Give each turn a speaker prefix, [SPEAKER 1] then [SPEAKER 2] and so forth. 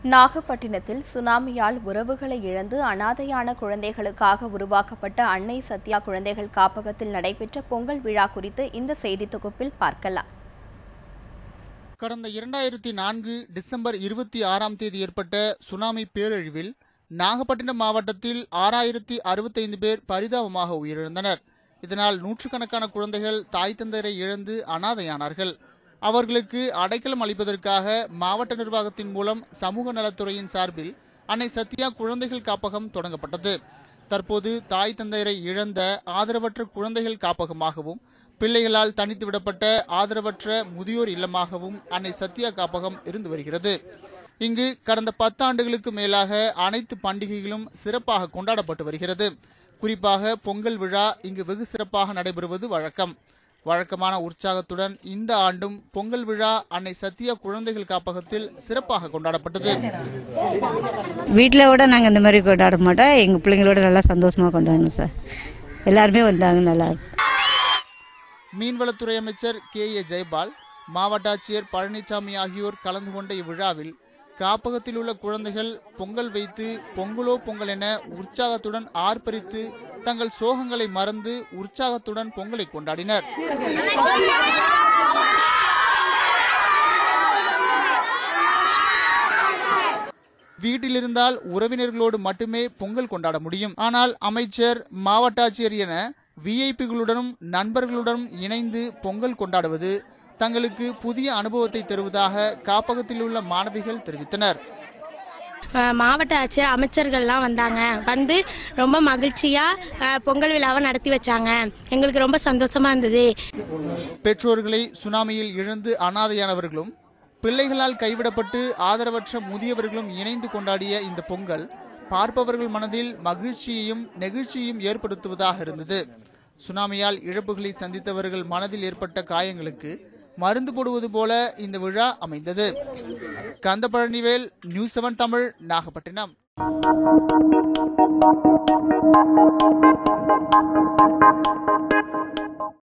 [SPEAKER 1] நாகப்பட்டினத்தில் சுனாமியால் உறவுகளை இழந்து அனாதையான குழந்தைகளுக்காக உருவாக்கப்பட்ட அன்னை சத்யா குழந்தைகள் காப்பகத்தில் நடைபெற்ற பொங்கல் விழா குறித்து இந்த செய்தி தொகுப்பில் பார்க்கலாம்.
[SPEAKER 2] கடந்த 2004 டிசம்பர் 26ஆம் தேதி ஏற்பட்ட சுனாமி பேரழிவில் நாகப்பட்டினம் மாவட்டத்தில் 6065 பேர் பரிதாபமாக உயிரிழந்தனர். இதனால் நூற்றுக்கணக்கான குழந்தைகள் தாய் தந்தையரை இழந்து அனாதையானார்கள். அவர்களுக்கு அடைக்கலம் அளிப்பதற்காக மாவட்ட நிர்வாகத்தின் மூலம் சமூக நலத்துறையின் சார்பில் அன்னை சத்யா குழந்தைகள் காப்பகம் தொடங்கப்பட்டது. தற்போது தாய் தந்தையரை இழந்த ஆதரவற்ற குழந்தைகள் காப்பகமாகவும் பிள்ளைகளால் தனித்து விடப்பட்ட ஆதரவற்ற முதியோர் இல்லமாகவும் அன்னை சத்யா காப்பகம் இருந்து வருகிறது. இங்கு கடந்த 10 ஆண்டுகளுக்கு மேலாக அனைத்து பண்டிகைகளும் சிறப்பாக கொண்டாடப்பட்டு வருகிறது. குறிப்பாக பொங்கல் விழா இங்கு வெகு சிறப்பாக நடைபெறுவது வழக்கம். வழக்கமான உற்சாகத்துடன் இந்த ஆண்டும் பொங்கல் விழா அன்னை சத்யா குழந்தைகள் காப்பகத்தில் சிறப்பாக கொண்டாடப்பட்டது.
[SPEAKER 3] வீட்டில் விட நாங்கள் இந்த மாதிரி கொண்டாட மாட்டோம். எங்கள் பிள்ளைங்களோட நல்லா சந்தோஷமாக கொண்டாடணும் சார். எல்லாருமே வந்தாங்க, நல்லா இருக்கு.
[SPEAKER 2] மீன்வளத்துறை அமைச்சர் KA ஜெயபால், மாவட்ட ஆட்சியர் பழனிசாமி ஆகியோர் கலந்து கொண்ட இவ்விழாவில் காப்பகத்தில் உள்ள குழந்தைகள் பொங்கல் வைத்து பொங்கலோ பொங்கல் என உற்சாகத்துடன் ஆர்ப்பரித்து தங்கள் சோகங்களை மறந்து உற்சாகத்துடன் பொங்கலை கொண்டாடினர். வீட்டில் இருந்தால் உறவினர்களோடு மட்டுமே பொங்கல் கொண்டாட முடியும். ஆனால் அமைச்சர், மாவட்ட ஆட்சியர் என விஐபிகளுடனும் நண்பர்களுடனும் இணைந்து பொங்கல் கொண்டாடுவது தங்களுக்கு புதிய அனுபவத்தை தருவதாக காப்பகத்தில் உள்ள மாணவிகள் தெரிவித்தனர்.
[SPEAKER 4] மாவட்ட ஆட்சியர் அமைச்சர்கள்லாம் வந்தாங்க, வந்து ரொம்ப மகிழ்ச்சியா பொங்கல் விழாவை நடத்தி வச்சாங்க. எங்களுக்கு ரொம்ப சந்தோஷமா இருந்தது.
[SPEAKER 2] பெற்றோர்களை சுனாமியில் இழந்து அனாதையானவர்களும் பிள்ளைகளால் கைவிடப்பட்டு ஆதரவற்ற முதியவர்களும் இணைந்து கொண்டாடிய இந்த பொங்கல் பார்ப்பவர்கள் மனதில் மகிழ்ச்சியையும் நெகிழ்ச்சியையும் ஏற்படுத்துவதாக இருந்தது. சுனாமியால் இழப்புகளை சந்தித்தவர்கள் மனதில் ஏற்பட்ட காயங்களுக்கு மருந்து போடுவது போல இந்த விழா அமைந்தது. கந்தபழனிவேல், News7 தமிழ், நாகப்பட்டினம்.